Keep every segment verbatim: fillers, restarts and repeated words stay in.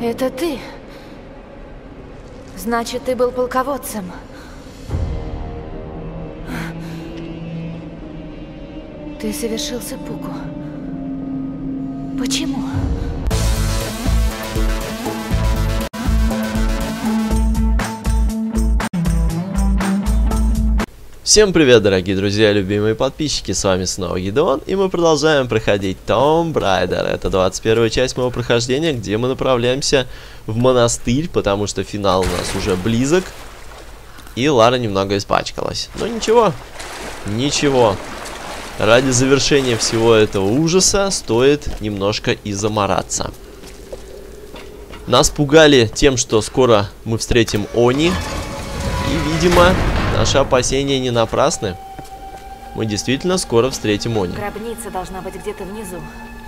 Это ты? Значит, ты был полководцем. Ты совершил сеппуку. Почему? Всем привет, дорогие друзья, любимые подписчики, с вами снова Гидеон, и мы продолжаем проходить Tomb Raider. Это двадцать первая часть моего прохождения, где мы направляемся в монастырь, потому что финал у нас уже близок, и Лара немного испачкалась. Но ничего, ничего, ради завершения всего этого ужаса стоит немножко и замораться. Нас пугали тем, что скоро мы встретим Они, и, видимо, наши опасения не напрасны. Мы действительно скоро встретим Они. Гробница должна быть где-то внизу.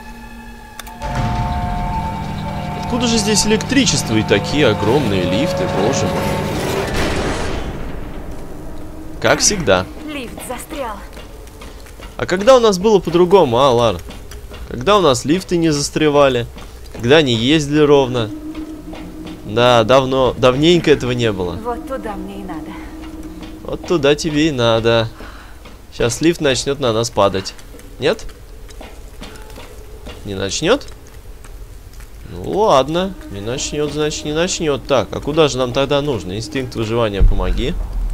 Откуда же здесь электричество и такие огромные лифты, боже мой. Как всегда. Лифт застрял. А когда у нас было по-другому, а, Лар? Когда у нас лифты не застревали? Когда они ездили ровно? Да, давно, давненько этого не было. Вот туда мне и надо. Вот туда тебе и надо. Сейчас лифт начнет на нас падать. Нет? Не начнет? Ну ладно. Не начнет, значит не начнет. Так, а куда же нам тогда нужно? Инстинкт выживания, помоги.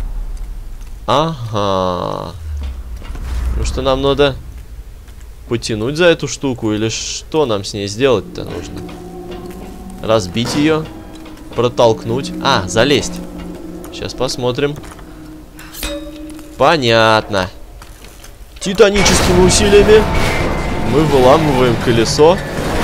Ага. Ну что, нам надо потянуть за эту штуку? Или что нам с ней сделать-то нужно? Разбить ее? Протолкнуть? А, залезть. Сейчас посмотрим. Понятно. Титаническими усилиями мы выламываем колесо.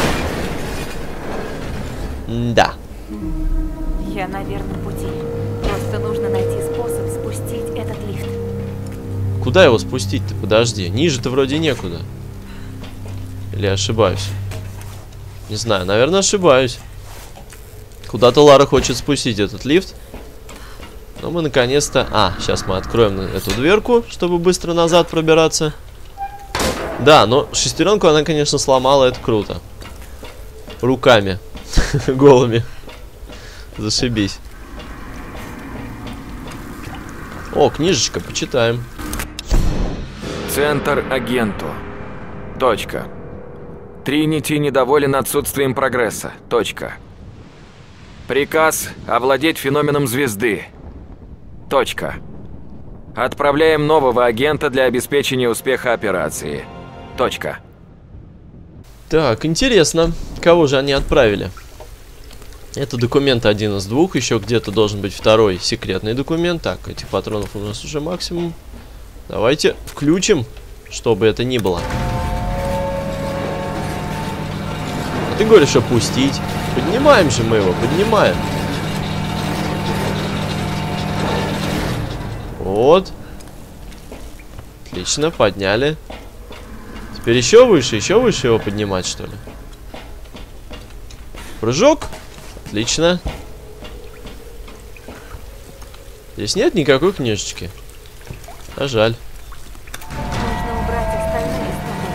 Да. Я на верном пути. Просто нужно найти способ спустить этот лифт. Куда его спустить-то? Подожди. Ниже-то вроде некуда. Или я ошибаюсь? Не знаю. Наверное, ошибаюсь. Куда-то Лара хочет спустить этот лифт. Но мы наконец-то... А, сейчас мы откроем эту дверку, чтобы быстро назад пробираться. Да, но шестеренку она, конечно, сломала, это круто. Руками. Голыми. Зашибись. О, книжечка, почитаем. Центр агенту. Точка. Тринити недоволен отсутствием прогресса. Точка. Приказ овладеть феноменом звезды. Точка. Отправляем нового агента для обеспечения успеха операции. Точка. Так, интересно, кого же они отправили? Это документ один из двух, еще где-то должен быть второй секретный документ. Так, этих патронов у нас уже максимум. Давайте включим, что бы это ни было. А ты говоришь опустить. Поднимаем же мы его, поднимаем. Вот. Отлично, подняли. Теперь еще выше, еще выше его поднимать, что ли? Прыжок. Отлично. Здесь нет никакой книжечки. А жаль. Нужно убрать остальные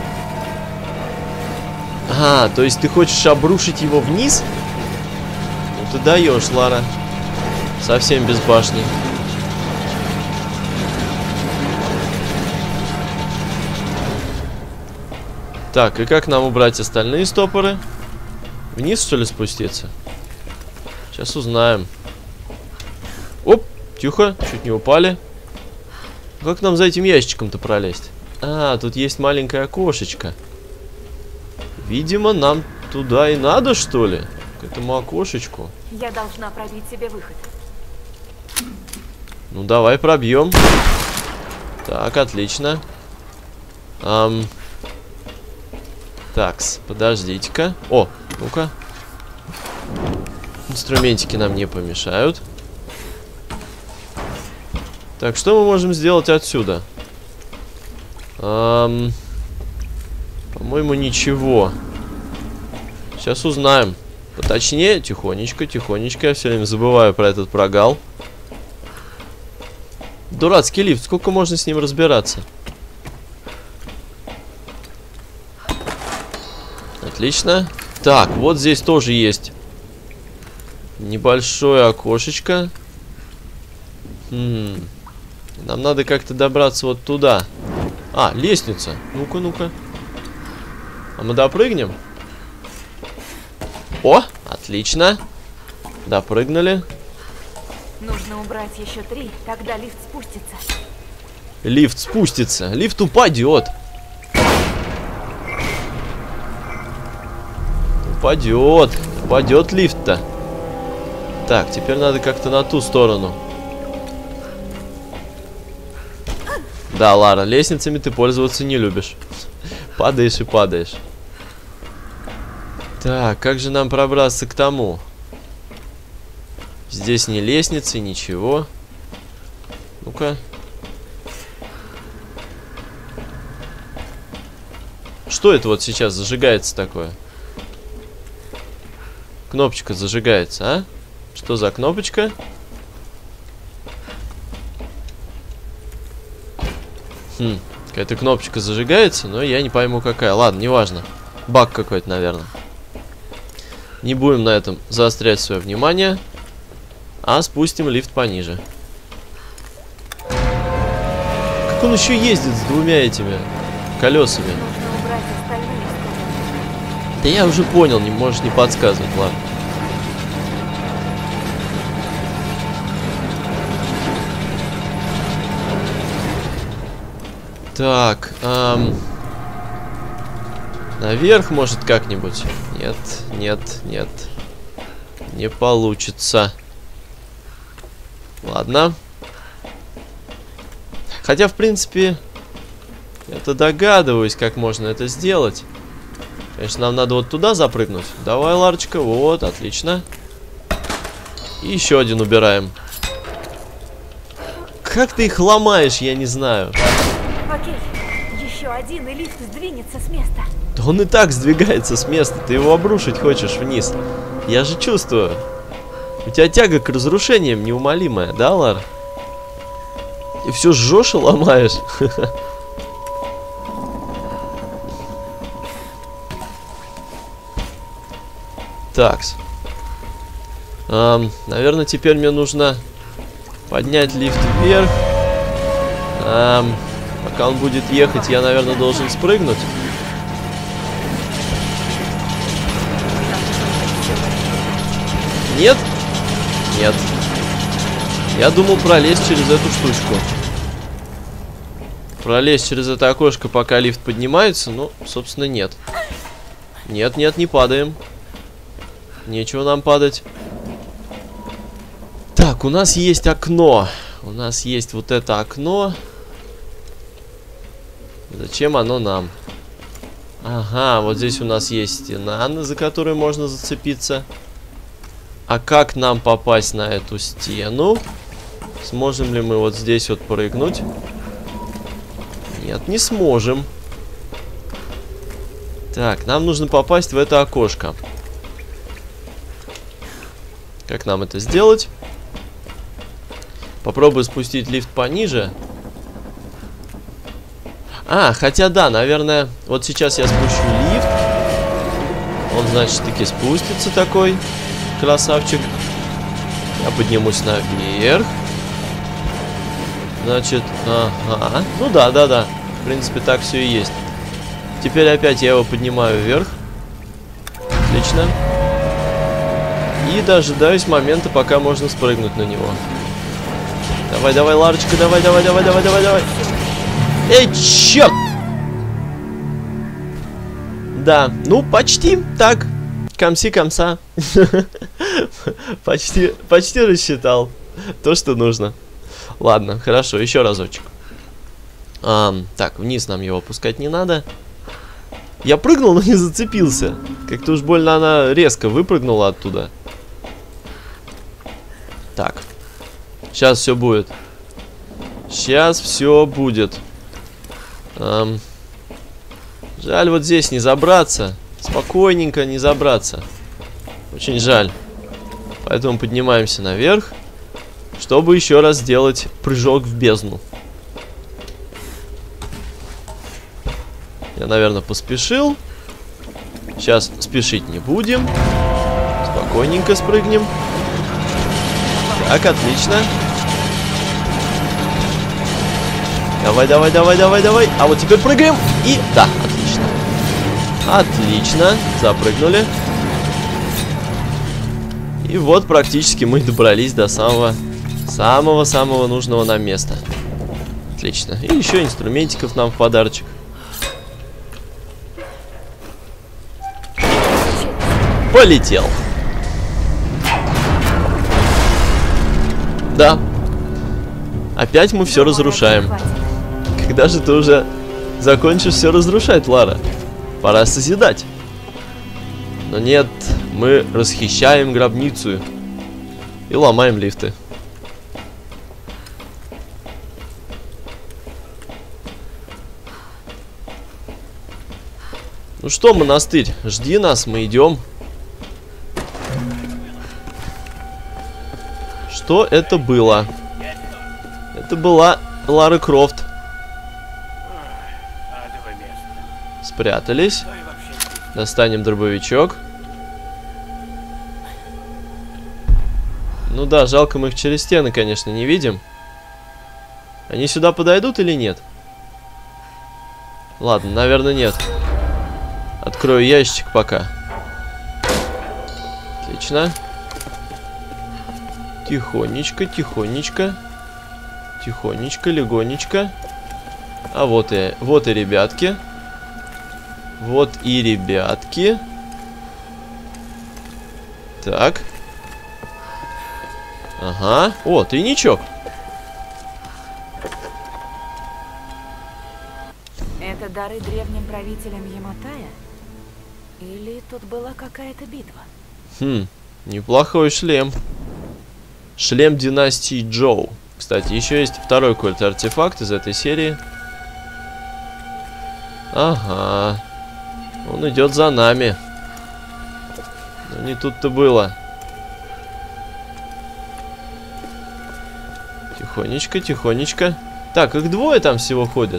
стопы. А, то есть ты хочешь обрушить его вниз? Ну ты даешь, Лара. Совсем без башни. Так, и как нам убрать остальные стопоры? Вниз, что ли, спуститься? Сейчас узнаем. Оп, тихо, чуть не упали. Как нам за этим ящичком-то пролезть? А, тут есть маленькое окошечко. Видимо, нам туда и надо, что ли? К этому окошечку. Я должна пробить себе выход. Ну, давай пробьем. Так, отлично. Ам... Такс, подождите-ка. О, ну-ка. Инструментики нам не помешают. Так, что мы можем сделать отсюда? Эм, По-моему, ничего. Сейчас узнаем. Поточнее, тихонечко, тихонечко. Я все время забываю про этот прогал. Дурацкий лифт, сколько можно с ним разбираться? Отлично. Так, вот здесь тоже есть Небольшое окошечко. Хм. Нам надо как-то добраться вот туда. А, лестница. Ну-ка, ну-ка. А мы допрыгнем? О, отлично. Допрыгнули. Нужно убрать еще три, тогда лифт спустится. Лифт спустится. Лифт упадет. Упадет. Упадет лифт-то. Так, теперь надо как-то на ту сторону. Да, Лара, лестницами ты пользоваться не любишь. Падаешь и падаешь. Так, как же нам пробраться к тому? Здесь ни лестницы, ничего. Ну-ка. Что это вот сейчас зажигается такое? Кнопочка зажигается, а? Что за кнопочка? Хм, какая-то кнопочка зажигается, но я не пойму какая. Ладно, неважно. Баг какой-то, наверное. Не будем на этом заострять свое внимание. А спустим лифт пониже. Как он еще ездит с двумя этими колесами? Нужно убрать остальные стороны. Да я уже понял, не можешь не подсказывать, ладно. Так, эм... наверх, может, как-нибудь? Нет, нет, нет. Не получится. Ладно. Хотя, в принципе, я-то догадываюсь, как можно это сделать. Конечно, нам надо вот туда запрыгнуть. Давай, Ларочка, вот, отлично. И еще один убираем. Как ты их ломаешь, я не знаю. Окей, еще один, и лифт сдвинется с места. Да он и так сдвигается с места. Ты его обрушить хочешь вниз. Я же чувствую. У тебя тяга к разрушениям неумолимая, да, Лар? И все жжешь и ломаешь. Такс. Эм, наверное, теперь мне нужно поднять лифт вверх. Эм, пока он будет ехать, я, наверное, должен спрыгнуть. Нет? Нет. Я думал пролезть через эту штучку. Пролезть через это окошко, пока лифт поднимается, но, собственно, нет. Нет, нет, не падаем. Нечего нам падать. Так, у нас есть окно. У нас есть вот это окно. Зачем оно нам? Ага, вот здесь у нас есть стена, за которую можно зацепиться. А как нам попасть на эту стену? Сможем ли мы вот здесь вот прыгнуть? Нет, не сможем. Так, нам нужно попасть в это окошко. Как нам это сделать? Попробую спустить лифт пониже. А, хотя да, наверное, вот сейчас я спущу лифт. Он, значит, таки спустится такой. Красавчик. Я поднимусь наверх. Значит, ага. Ну да, да, да. В принципе, так все и есть. Теперь опять я его поднимаю вверх. Отлично. И дожидаюсь момента, пока можно спрыгнуть на него. Давай, давай, Ларочка, давай, давай, давай, давай, давай, давай. Эй, черт! Да, ну почти так. Комси-комса. Почти, почти рассчитал то, что нужно. Ладно, хорошо, еще разочек. А, так, вниз нам его опускать не надо. Я прыгнул, но не зацепился. Как-то уж больно она резко выпрыгнула оттуда. Так. Сейчас все будет. Сейчас все будет. Эм, жаль вот здесь не забраться. Спокойненько не забраться. Очень жаль. Поэтому поднимаемся наверх, чтобы еще раз сделать прыжок в бездну. Я, наверное, поспешил. Сейчас спешить не будем. Спокойненько спрыгнем. Так, отлично. Давай, давай, давай, давай, давай. А вот теперь прыгаем. И... Да, отлично. Отлично. Запрыгнули. И вот практически мы добрались до самого... Самого-самого нужного нам места. Отлично. И еще инструментиков нам в подарочек. Полетел. Да. Опять мы все разрушаем. Когда же ты уже закончишь все разрушать, Лара? Пора созидать. Но нет, мы расхищаем гробницу и ломаем лифты. Ну что, монастырь, жди нас, мы идем. Что это было? Это была Лара Крофт. Спрятались. Достанем дробовичок. Ну да, жалко, мы их через стены, конечно, не видим. Они сюда подойдут или нет? Ладно, наверное, нет. Открою ящик пока. Отлично. Тихонечко, тихонечко. Тихонечко, легонечко. А вот и, вот и ребятки. Вот и ребятки. Так. Ага. О, тайничок. Это дары древним правителям Яматая? Или тут была какая-то битва? Хм, неплохой шлем. Шлем династии Джоу. Кстати, еще есть второй какой-то артефакт из этой серии. Ага. Он идет за нами. Но не тут-то было. Тихонечко, тихонечко. Так, их двое там всего ходят.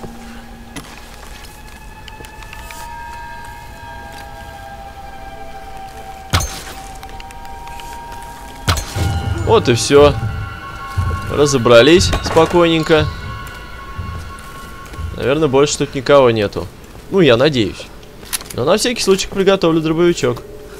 Вот и все. Разобрались спокойненько. Наверное, больше тут никого нету. Ну, я надеюсь. Но на всякий случай приготовлю дробовичок.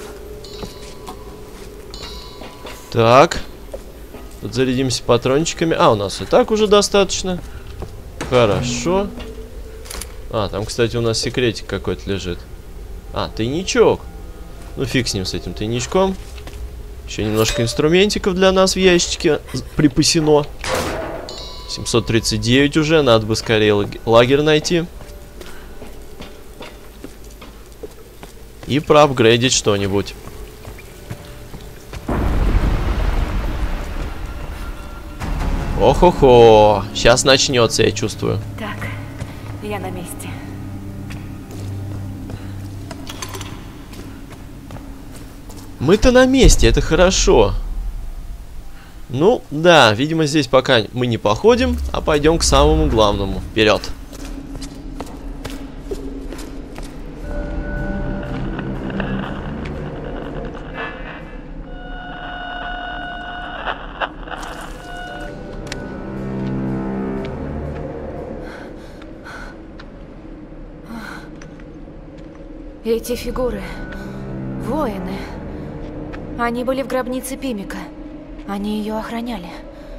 Так. Тут зарядимся патрончиками. А, у нас и так уже достаточно. Хорошо. А, там, кстати, у нас секретик какой-то лежит. А, тайничок. Ну, фиг с ним, с этим тайничком. Еще немножко инструментиков для нас в ящичке припасено. семьсот тридцать девять уже. Надо бы скорее лагерь найти. И проапгрейдить что-нибудь. Ох-охо. Сейчас начнется, я чувствую. Так, я на месте. Мы-то на месте, это хорошо. Ну, да, видимо, здесь пока мы не походим, а пойдем к самому главному. Вперед. Эти фигуры. Воины. Они были в гробнице Пимика. Они ее охраняли.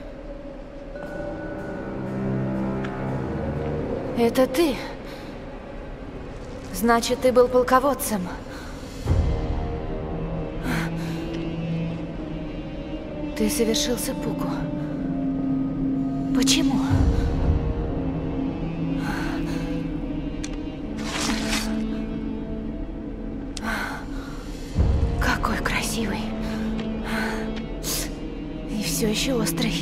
Это ты? Значит, ты был полководцем. Ты совершил сеппуку. Почему? Какой красивый. И все еще острый.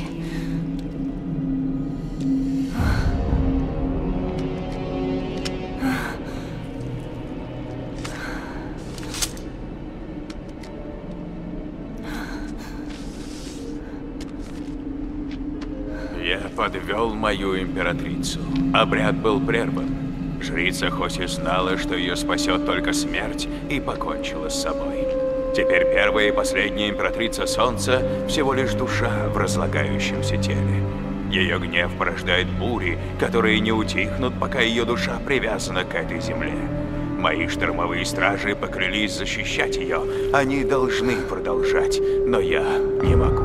Я подвел мою императрицу. Обряд был прерван. Жрица Хоси знала, что ее спасет только смерть, и покончила с собой. Теперь первая и последняя императрица Солнца всего лишь душа в разлагающемся теле. Ее гнев порождает бури, которые не утихнут, пока ее душа привязана к этой земле. Мои штормовые стражи поклялись защищать ее. Они должны продолжать, но я не могу.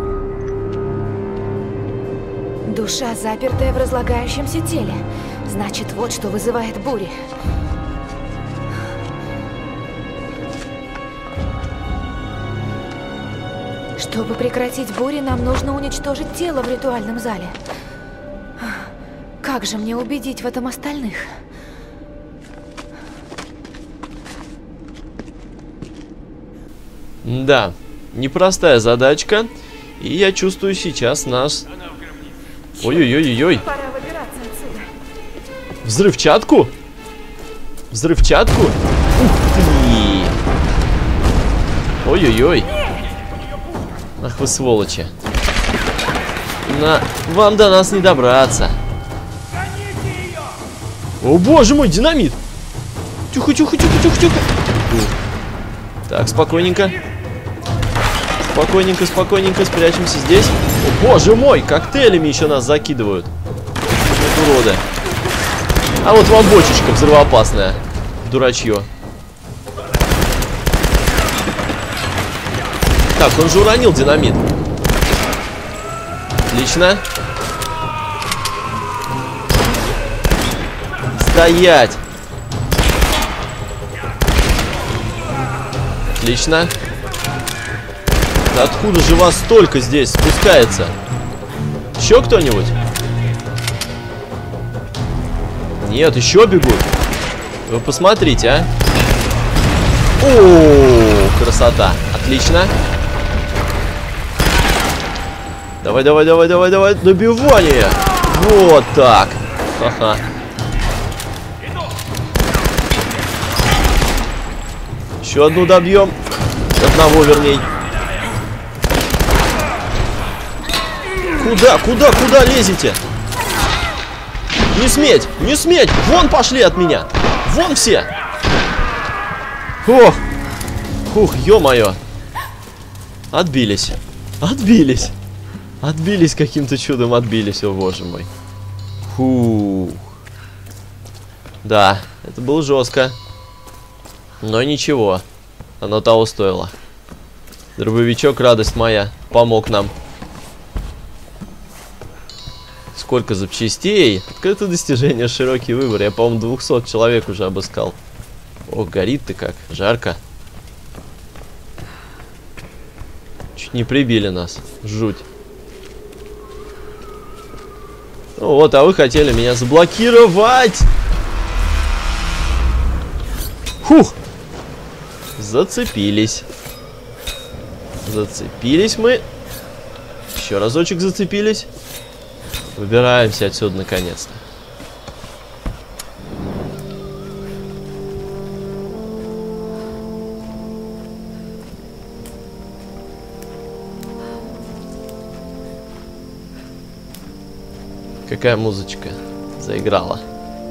Душа, запертая в разлагающемся теле. Значит, вот что вызывает бури. Чтобы прекратить бури, нам нужно уничтожить тело в ритуальном зале. Как же мне убедить в этом остальных? Да, непростая задачка. И я чувствую сейчас нас... Ой-ой-ой-ой. Пора выбираться отсюда. Взрывчатку? Взрывчатку? Ух ты! Ой-ой-ой. Ах вы сволочи. На... Вам до нас не добраться. О боже мой, динамит! Тихо, тихо, тихо, тихо, тихо. Так, спокойненько. Спокойненько, спокойненько, спрячемся здесь. О боже мой, коктейлями еще нас закидывают. Вот уроды. А вот вам бочечка взрывоопасная. Дурачье. Так, он же уронил динамит. Отлично. Стоять. Отлично. Да откуда же вас столько здесь спускается? Еще кто-нибудь? Нет, еще бегут. Вы посмотрите, а. О, красота. Отлично. Давай, давай, давай, давай, давай. Добивание. Вот так. Ага. Еще одну добьем. Одного, верней. Куда, куда, куда лезете? Не сметь, не сметь. Вон пошли от меня. Вон все. Ох. Фух, ё-моё. Отбились. Отбились. Отбились каким-то чудом, отбились, о боже мой. Фух. Да, это было жестко. Но ничего. Оно того стоило. Дробовичок, радость моя, помог нам. Сколько запчастей. Открыто достижение, широкий выбор. Я, по-моему, двухсот человек уже обыскал. Ох, горит ты как. Жарко. Чуть не прибили нас. Жуть. Ну вот, а вы хотели меня заблокировать. Фух. Зацепились. Зацепились мы. Еще разочек зацепились. Выбираемся отсюда наконец-то. Какая музычка заиграла.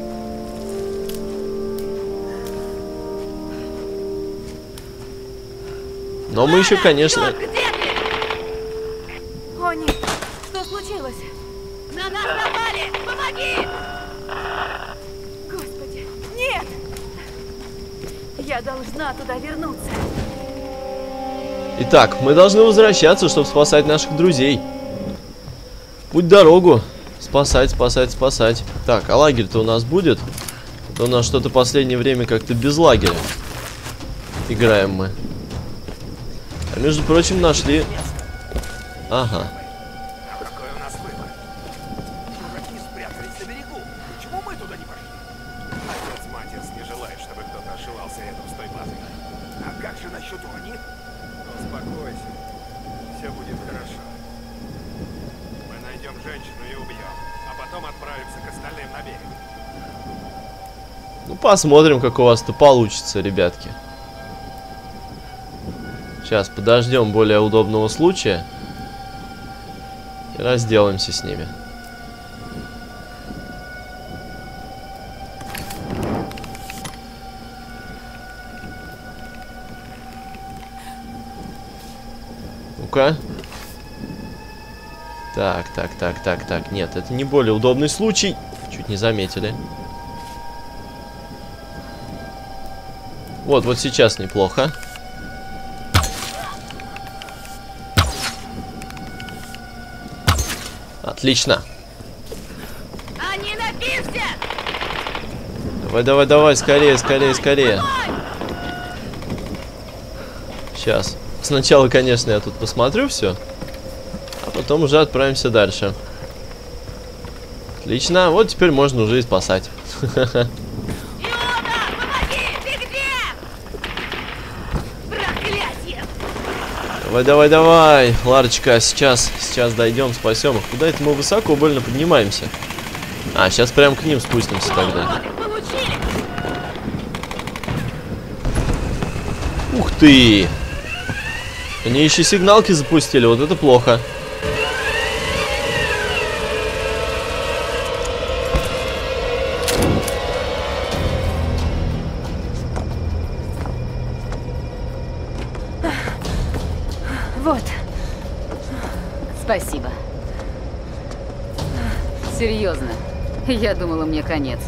Но мы еще, конечно... О нет, что случилось? На нас напали! Помоги! Господи, нет! Я должна туда вернуться. Итак, мы должны возвращаться, чтобы спасать наших друзей. Путь дорогу. Спасать, спасать, спасать. Так, а лагерь-то у нас будет? А у нас что-то последнее время как-то без лагеря. Играем мы. А между прочим, нашли... Ага. Какой у нас выбор? Дураки спрятались на берегу. Почему мы туда не пошли? Отец Матиас не желает, чтобы кто-то ошивался рядом с той базой. А как же насчет Они? Успокойся. Все будет хорошо. Мы найдем женщину и убьем, а потом отправимся к остальным на берег. Ну, посмотрим, как у вас-то получится, ребятки. Сейчас подождем более удобного случая. И разделаемся с ними. Ну-ка. Так, так, так, так, так. Нет, это не более удобный случай. Чуть не заметили. Вот, вот сейчас неплохо. Отлично. А не напился! Давай, давай, давай, скорее, скорее, скорее. Сейчас. Сначала, конечно, я тут посмотрю все, а потом уже отправимся дальше. Отлично. Вот теперь можно уже и спасать. Иуда, помоги! Ты где? Проклятие! Давай, давай, давай. Ларочка, сейчас, сейчас дойдем, спасем их. Куда это мы высоко больно поднимаемся? А, сейчас прям к ним спустимся тогда. Получили! Ух ты! Они еще сигналки запустили, вот это плохо. Вот. Спасибо. Серьезно. Я думала, мне конец.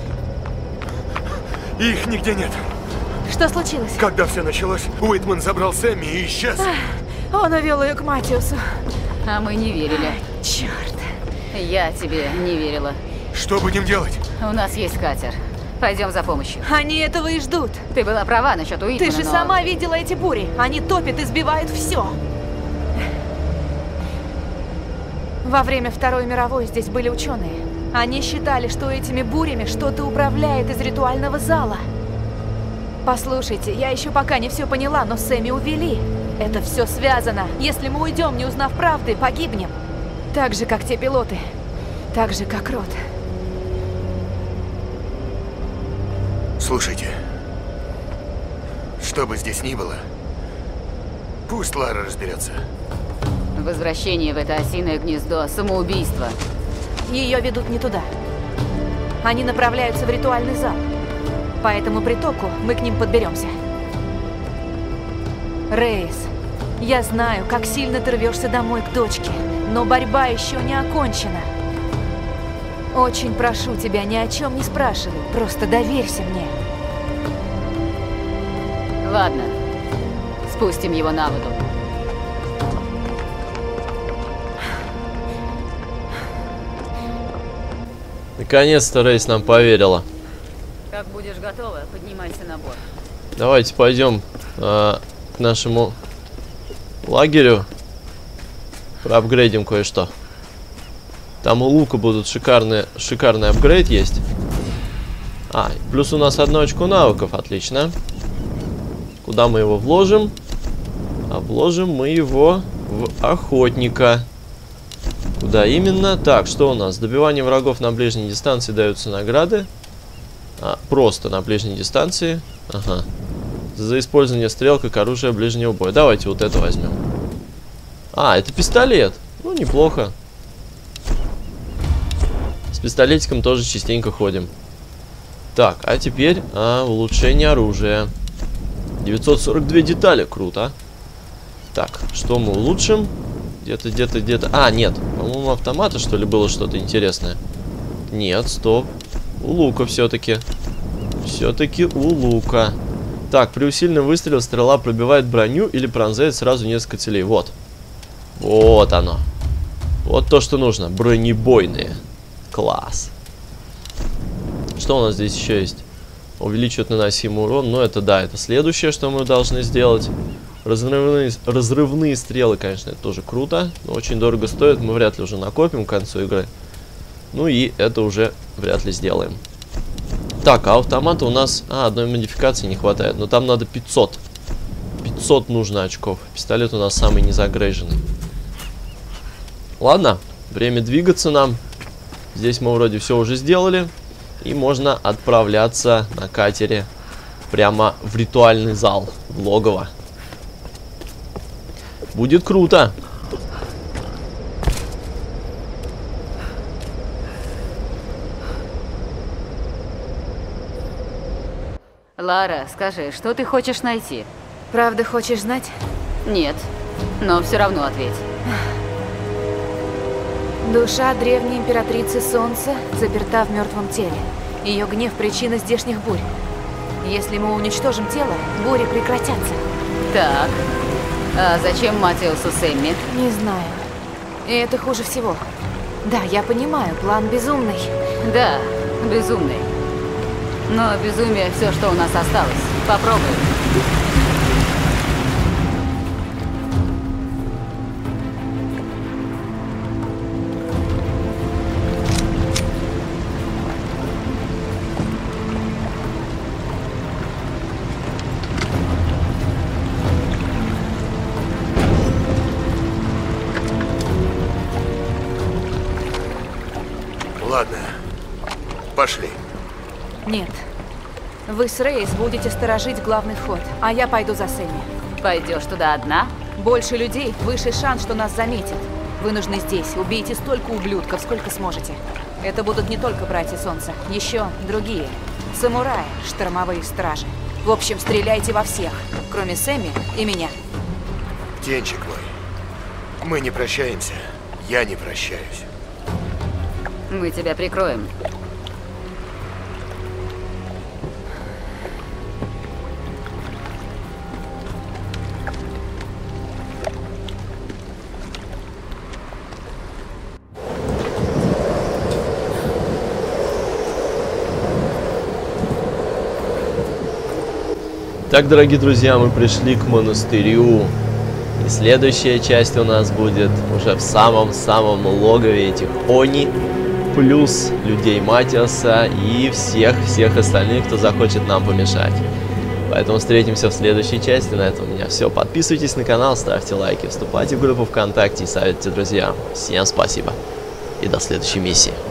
Их нигде нет. Что случилось? Когда все началось, Уитман забрал Сэмми и исчез. Он увел ее к Матиусу. А мы не верили. Черт. Я тебе не верила. Что будем делать? У нас есть катер. Пойдем за помощью. Они этого и ждут. Ты была права насчет Уитмана, Ты же но... сама видела эти бури. Они топят и сбивают все. Во время Второй мировой здесь были ученые. Они считали, что этими бурями что-то управляет из ритуального зала. Послушайте, я еще пока не все поняла, но Сэмми увели. Это все связано. Если мы уйдем, не узнав правды, погибнем. Так же, как те пилоты. Так же, как Рот. Слушайте, что бы здесь ни было, пусть Лара разберется. Возвращение в это осиное гнездо – самоубийство. Ее ведут не туда. Они направляются в ритуальный зал. По этому притоку мы к ним подберемся. Рейс, я знаю, как сильно ты рвешься домой к дочке, но борьба еще не окончена. Очень прошу тебя, ни о чем не спрашивай, просто доверься мне. Ладно, спустим его на воду. Наконец-то Рейс нам поверила. Как будешь готова, поднимайся на борт. Давайте пойдем э, к нашему лагерю. Проапгрейдим кое-что. Там у Лука будут шикарные, шикарный апгрейд есть. А, плюс у нас одно очко навыков, отлично. Куда мы его вложим? А вложим мы его в охотника. Куда именно? Так, что у нас? Добивание врагов на ближней дистанции даются награды. А, просто на ближней дистанции. Ага. За использование стрел как оружия ближнего боя. Давайте вот это возьмем. А, это пистолет. Ну, неплохо. С пистолетиком тоже частенько ходим. Так, а теперь а, улучшение оружия. девятьсот сорок две детали. Круто. Так, что мы улучшим? Где-то, где-то, где-то... А, нет. По-моему, автомата, что ли, было что-то интересное. Нет, стоп. У Лука все-таки. Все-таки у Лука. Так, при усиленном выстреле стрела пробивает броню или пронзает сразу несколько целей. Вот. Вот оно. Вот то, что нужно. Бронебойные. Класс. Что у нас здесь еще есть? Увеличивает наносимый урон. Ну, это да, это следующее, что мы должны сделать. Разрывные, разрывные стрелы, конечно, это тоже круто. Но очень дорого стоит. Мы вряд ли уже накопим к концу игры. Ну и это уже вряд ли сделаем. Так, а автомата у нас... А, одной модификации не хватает. Но там надо пятьсот. пятьсот нужно очков. Пистолет у нас самый незагрейженный. Ладно, время двигаться нам. Здесь мы вроде все уже сделали. И можно отправляться на катере прямо в ритуальный зал, в логово. Будет круто. Лара, скажи, что ты хочешь найти? Правда хочешь знать? Нет. но все равно ответь. Душа древней императрицы Солнца заперта в мертвом теле. Ее гнев – причина здешних бурь. Если мы уничтожим тело, бури прекратятся. Так, а зачем Матиусу Сэмми? Не знаю. И это хуже всего. Да, я понимаю, план безумный. Да, безумный. Но безумие все, что у нас осталось. Попробуем. Ладно, пошли. Нет. Вы с Рейс будете сторожить главный вход, а я пойду за Сэмми. Пойдешь туда одна? Больше людей, выше шанс, что нас заметят. Вы нужны здесь. Убейте столько ублюдков, сколько сможете. Это будут не только братья Солнца, еще другие. Самураи, штормовые стражи. В общем, стреляйте во всех, кроме Сэмми и меня. Птенчик мой, мы не прощаемся. Я не прощаюсь. Мы тебя прикроем. Так, дорогие друзья, мы пришли к монастырю. И следующая часть у нас будет уже в самом-самом логове этих Они, плюс людей Матиаса и всех-всех остальных, кто захочет нам помешать. Поэтому встретимся в следующей части. На этом у меня все. Подписывайтесь на канал, ставьте лайки, вступайте в группу ВКонтакте и советуйте друзьям. Всем спасибо и до следующей миссии.